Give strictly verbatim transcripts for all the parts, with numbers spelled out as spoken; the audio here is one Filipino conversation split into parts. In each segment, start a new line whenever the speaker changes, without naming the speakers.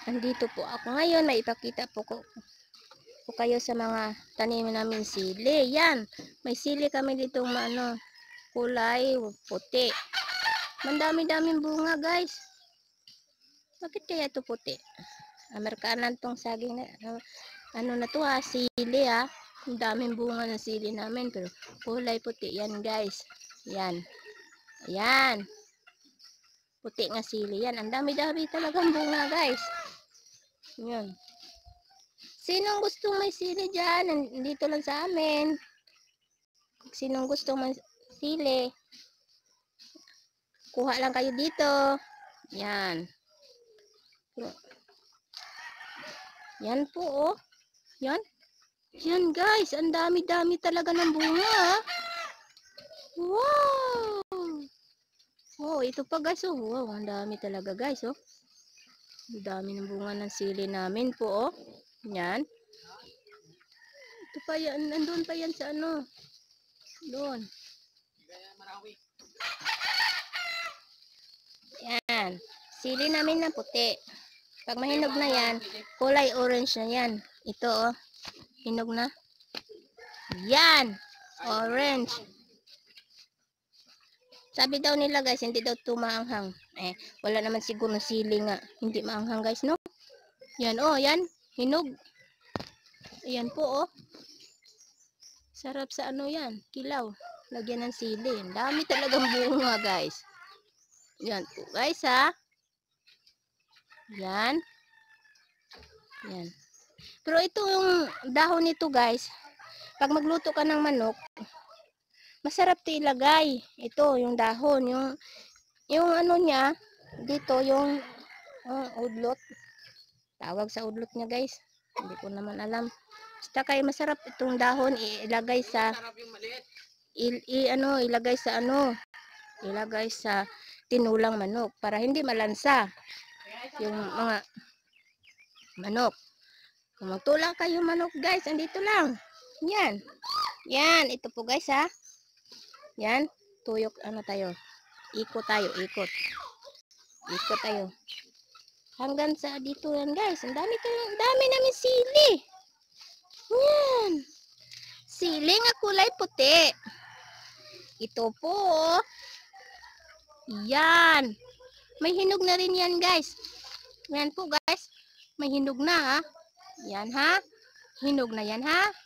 Andito po ako ngayon, may ipakita po ko po kayo sa mga tanim namin sili. Yan, may sili kami ditong ano, kulay puti. Mandami-daming bunga, guys. Bakit kaya ito puti? Amerikanan tong saging na ano, ano na to ha, sili ha. Ang daming bunga ng sili namin pero kulay puti yan, guys. Yan. Yan. Puti nga sili yan. Ang dami-dami talagang bunga, guys. Yan. Sinong gustong may sili dyan? Nandito lang sa amin. Sinong gustong may sili? Kuha lang kayo dito. Yan. Yan po, oh. Yan. Yan, guys. Ang dami-dami talaga ng bunga. Wow! Oh, ito pa, guys. Oh, wow. Ang dami talaga, guys. Oh. Ang dami ng bunga ng sili namin po, oh. Yan. Ito pa yan. Nandun pa yan sa ano. Doon. Yan. Sili namin na puti. Pag mahinog na yan, kulay orange na yan. Ito, oh. Hinog na. Yan. Orange. Sabi daw nila, guys, hindi daw ito maanghang. Eh, wala naman siguro sili nga. Hindi maanghang, guys, no? Yan, oh. Yan. Hinog. Ayan po, oh. Sarap sa ano yan. Kilaw. Lagyan ng sili. Ang dami talagang bunga, guys. Yan po, guys, ha. Yan. Yan. Pero ito yung dahon nito, guys. Pag magluto ka ng manok, masarap ito ilagay. Ito, yung dahon. Yung, yung ano niya, dito, yung uh, udlot. Tawag sa udlot niya, guys. Hindi ko naman alam. Basta kayo masarap itong dahon ilagay sa il, i, ano, ilagay sa ano, ilagay sa tinulang manok para hindi malansa yung mga manok. Kung magtulak kayo manok, guys, andito lang. Yan. Yan, ito po, guys, ha. Yan, tuyok ano tayo. Ikot tayo, ikot. Ikot tayo. Hanggang sa dito yan, guys. Ang dami tayo, ang dami namin sili. Yan. Sili nga kulay puti. Ito po. Yan. May hinog na rin yan, guys. Yan po, guys. May hinog na, ha. Yan, ha. Hinog na yan, ha.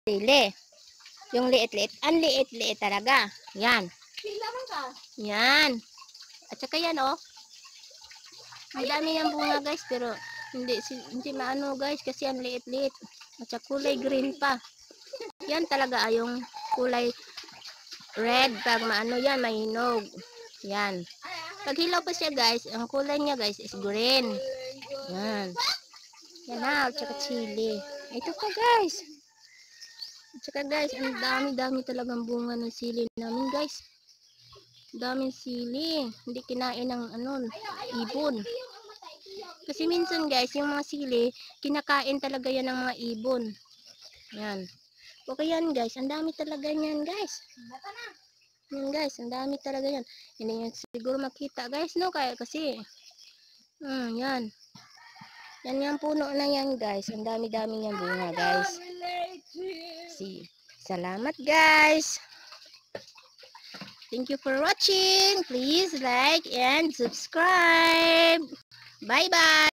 sili. Yung liit-liit. Ang liit-liit talaga. Yan. Yan. At saka yan, oh. Ang dami ng bunga, guys. Pero, hindi, hindi maano, guys. Kasi ang liit-liit. At saka kulay green pa. Yan talaga, ay yung kulay red. Pag maano yan, mahinog. Yan. Pag hilaw pa siya, guys, ang kulay niya, guys, is green. Yan. Yan na. At saka chili. Ito pa, guys. At saka guys, ang dami-dami talagang bunga ng sili namin, guys. Daming sili. Hindi kinain ng ano, ibon. Kasi minsan, guys, yung mga sili, kinakain talaga yan ng mga ibon. Yan. Okay yan, guys. Ang dami talaga yan, guys. Yan, guys. Ang dami talaga yan. Hindi yan siguro makita, guys, no? Kaya kasi, hmm, yan. Yan yung puno na yan, guys. Ang dami-dami niyang bunga, guys. See. Salamat, guys. Thank you for watching. Please like and subscribe. Bye-bye.